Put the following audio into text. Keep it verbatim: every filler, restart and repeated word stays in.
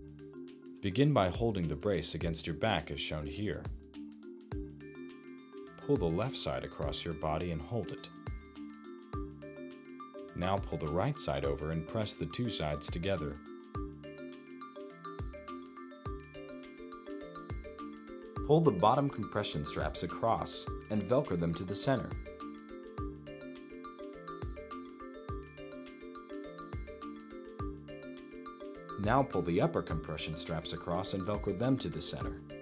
Begin by holding the brace against your back as shown here. Pull the left side across your body and hold it. Now pull the right side over and press the two sides together. Pull the bottom compression straps across and Velcro them to the center. Now pull the upper compression straps across and Velcro them to the center.